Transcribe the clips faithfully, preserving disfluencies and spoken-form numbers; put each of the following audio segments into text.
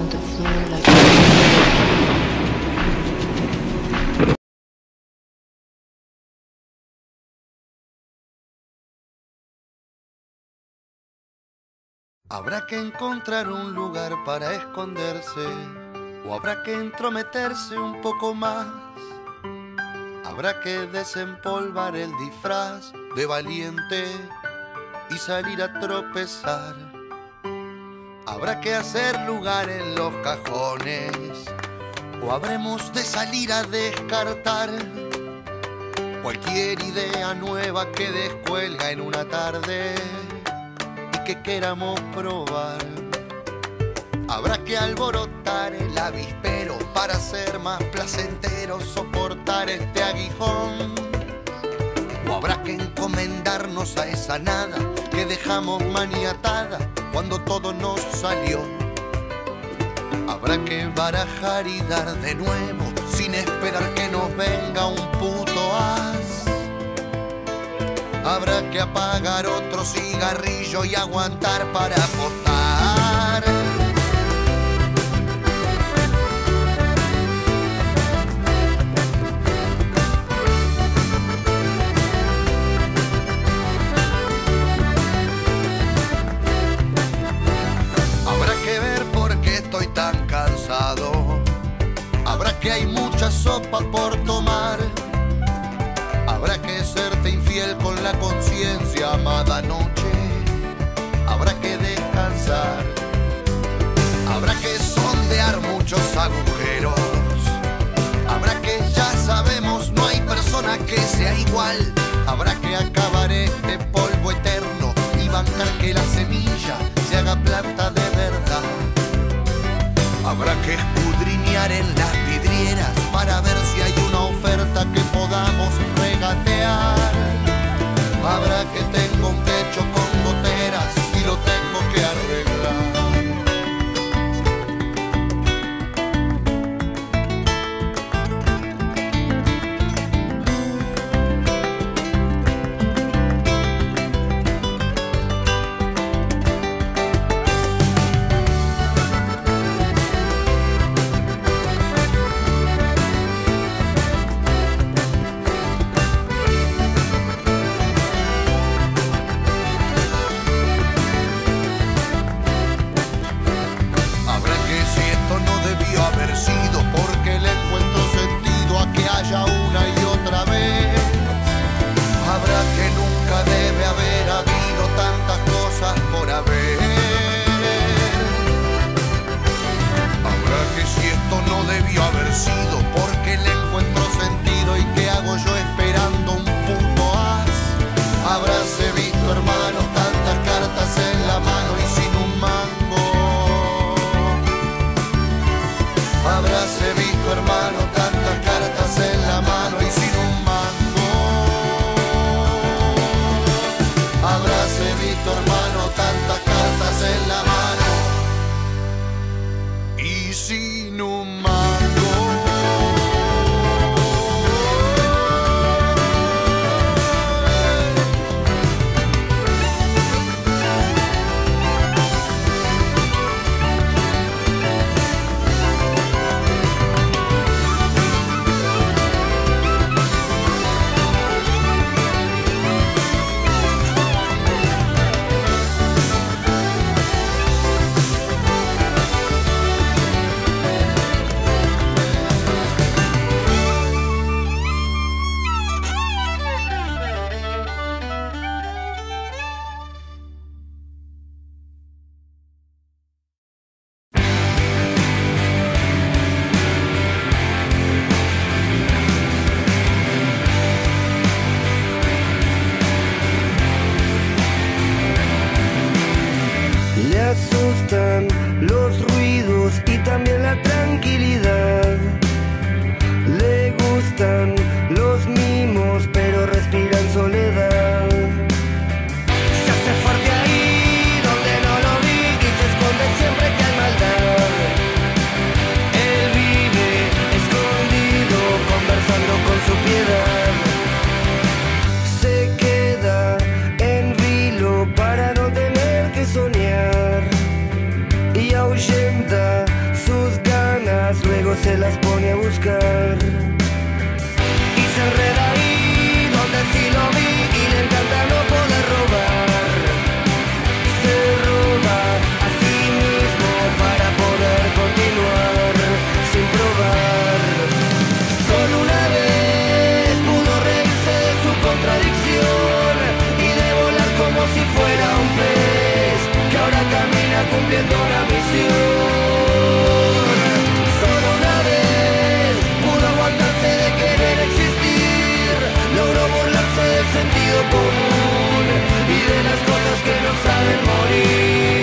on the floor like Habrá que encontrar un lugar para esconderse, o habrá que entrometerse un poco más. Habrá que desempolvar el disfraz de valiente y salir a tropezar. Habrá que hacer lugar en los cajones, o habremos de salir a descartar cualquier idea nueva que descuelga en una tarde que queramos probar. Habrá que alborotar el avispero para ser más placentero soportar este aguijón, o habrá que encomendarnos a esa nada que dejamos maniatada cuando todo nos salió. Habrá que barajar y dar de nuevo sin esperar que nos venga un puto as. Habrá que apagar otro cigarrillo y aguantar para apostar. Habrá que ver por qué estoy tan cansado. Habrá que hay mucha sopa por tomar. Habrá que serte infiel con la conciencia, amada noche. Habrá que descansar. Habrá que sondear muchos agujeros. Habrá que, ya sabemos, no hay persona que sea igual. Habrá que acabar este polvo eterno y bancar que la semilla se haga planta de verdad. Habrá que escudriñar en las vidrieras para ver si hay una oferta que podamos regatear. Habrá que tengo un techo con goteras y lo tengo que arreglar. cumpliendo una misión. Solo una vez pudo aguantarse de querer existir, logró burlarse del sentido común y de las cosas que no saben morir.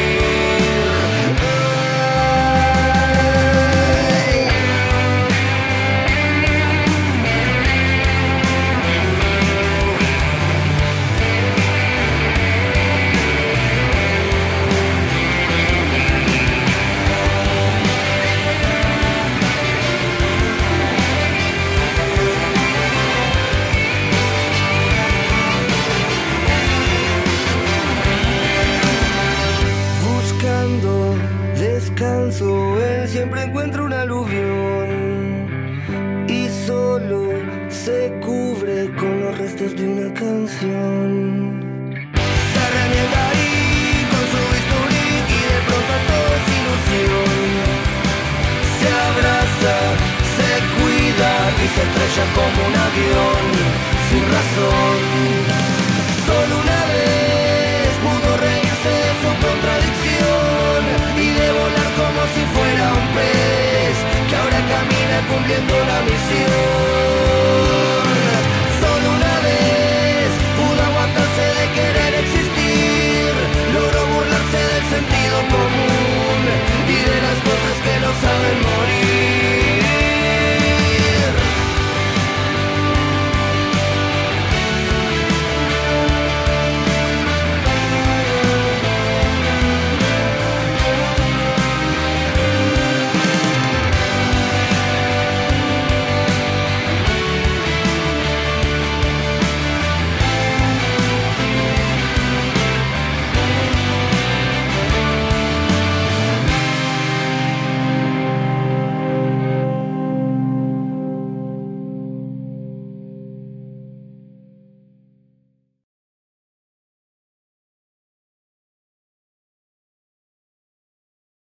Él siempre encuentra un aluvión y solo se cubre con los restos de una canción. Se arremanga ahí con su bisturí y de pronto todo es ilusión. Se abraza, se cuida y se estrella como un avión sin razón. Solo una vez pudo reírse de su contradicción y de volar como si fuera un pez que ahora camina cumpliendo la misión.